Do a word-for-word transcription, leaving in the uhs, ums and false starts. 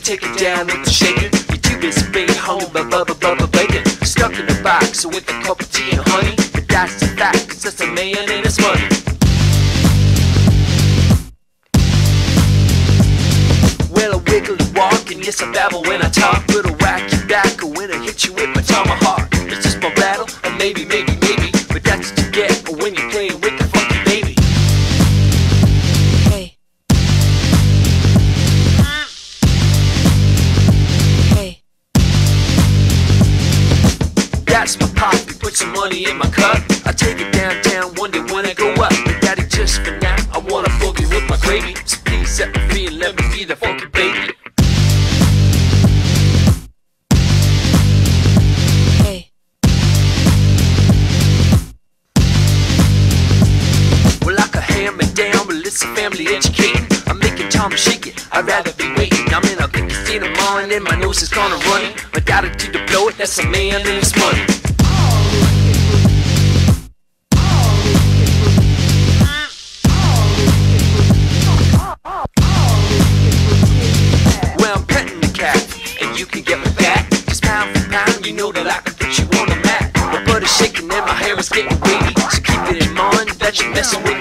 take it down with the shaker. You're too busy being home, but bubba bubba bacon. Stuck in the box with a cup of tea and honey. But that's the fact, it's just a man and his money. Well, I wiggle and walk, and yes, I babble when I talk. But I'll whack you back when I hit you with my tomahawk. It's just my battle, or maybe, maybe, maybe. But that's what you get when you're playing with the funky baby. Hey. Hey. That's my pocket, put some money in my cup. I take it downtown one day when I go up. But daddy, just for now, I wanna boogie with my gravy. So please set me free and let me be the funky baby. Hey. Well, I could hammer it down, but it's a family educating. I'm making Tom shake it, I'd rather be waiting. I'm in a big casino mind and my nose is gonna run it. My daddy to deploy it, that's a man and his money. You can get me back, just pound for pound, you know that I can put you on the map. My butt is shaking and my hair is getting wavy, so keep it in mind that you're messing with